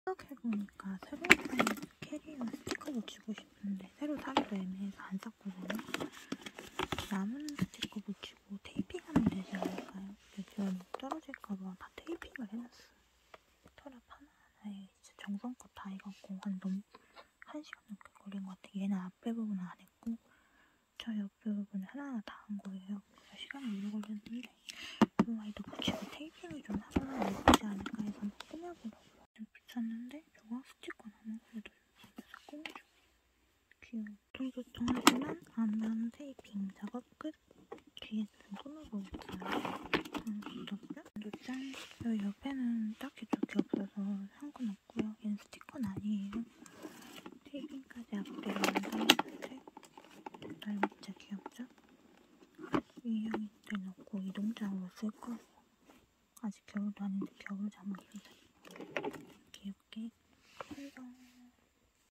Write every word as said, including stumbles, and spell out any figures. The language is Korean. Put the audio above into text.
생각해보니까 새로 산 캐리어 스티커 붙이고 싶은데 새로 사기도 애매해서 안 샀거든요. 남은 스티커 붙이고 테이핑하면 되지 않을까요? 지금 떨어질까봐 다 테이핑을 해놨어. 서랍 하나하나에 진짜 정성껏 다 해갖고 한 너무 한 시간 넘게 걸린 것 같아. 얘는 앞에 부분은 안 했고 저 옆에 부분을 하나하나 다 한 거예요. 그래서 시간이 오래 걸렸는데 좀 아이도 붙이고 테이핑을 좀 하면 예쁘지 않을까 해서 한번 꾸며보려고요. 좀 붙였는데 좋아? 스티커 남은 거라도 집에서 꾸며줘. 귀여워. 퉁퉁퉁하지만 앞면 테이핑 작업 끝. 뒤에 좀 꾸며보겠어요. 음, 어떻게? 근데 짠! 여기 옆에는 딱히 좋게 없어서 상관없고요. 얘는 스티커는 아니에요. 테이핑까지 앞뒤로 연달았는데 날 진짜 귀엽죠? 인형이들 넣고 이동장으로 쓸 거예요. 아직 겨울도 아닌데 겨울 잠옷을